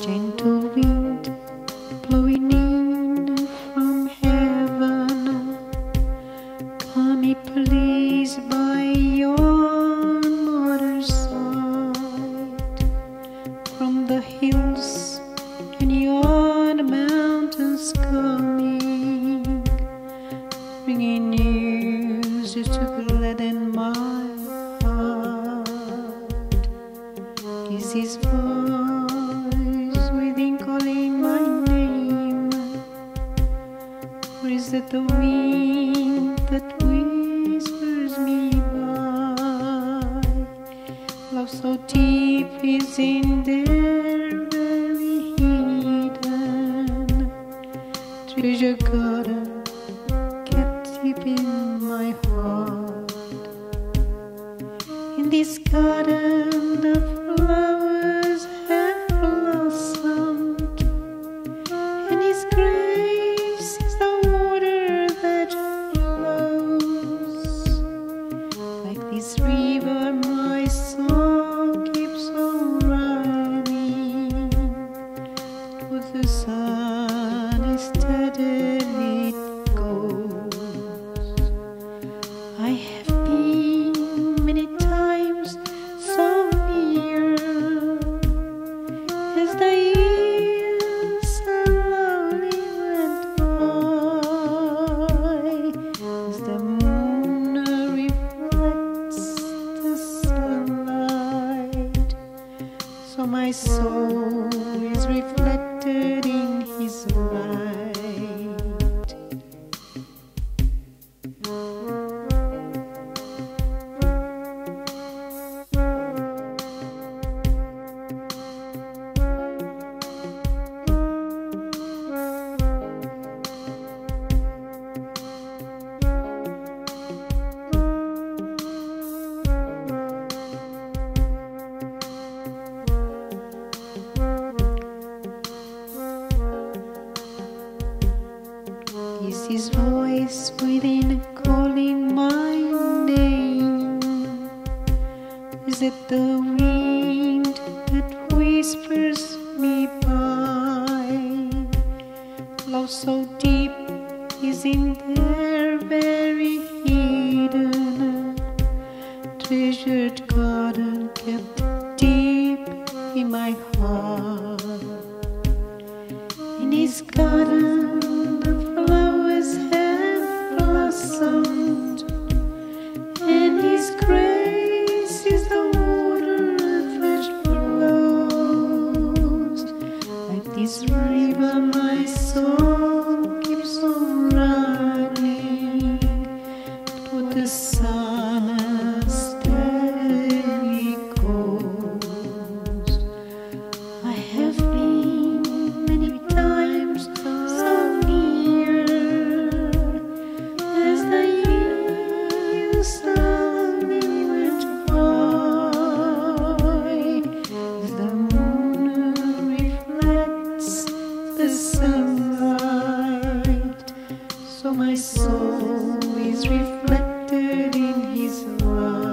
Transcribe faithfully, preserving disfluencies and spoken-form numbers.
Gentle wind blowing in from heaven, come me please by your mother's side, from the hills and yon mountains coming, bringing news to gladden my heart. Is his voice within calling my name, or is it the wind that whispers me by? Love so deep is in there very hidden, treasure garden kept deep in my heart. In this garden the flowers have blossomed, and His grace is the water that flows. Like this river my soul keeps on running towards the sun as steadily it goes. I have been many times so near, as the years slowly went by, as the moon reflects the sunlight, so my soul is reflected in His light. Is His voice within calling my name? Is it the wind that whispers me by? Love so deep is in there very hidden, treasured garden kept deep in my heart. In His garden the flowers have blossomed, and His grace is the water that flows. Like this river my soul keeps on running toward the sun as steadily goes. I have been many times so near, as the years slowly went by, as the moon reflects the sunlight, so my soul is reflected in His light.